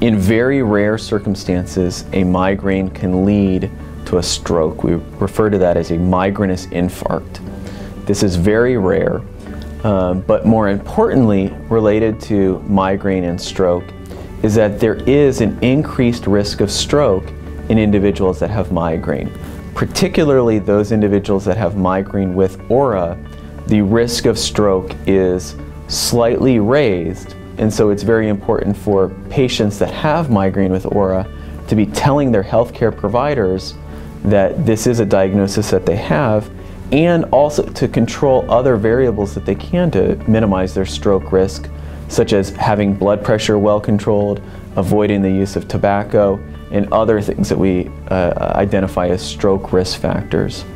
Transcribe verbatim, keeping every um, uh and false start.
In very rare circumstances, a migraine can lead to a stroke. We refer to that as a migrainous infarct. This is very rare, um, but more importantly, related to migraine and stroke, is that there is an increased risk of stroke in individuals that have migraine. Particularly those individuals that have migraine with aura, the risk of stroke is slightly raised, and so it's very important for patients that have migraine with aura to be telling their healthcare providers that this is a diagnosis that they have, and also to control other variables that they can to minimize their stroke risk, such as having blood pressure well controlled, avoiding the use of tobacco, and other things that we uh, identify as stroke risk factors.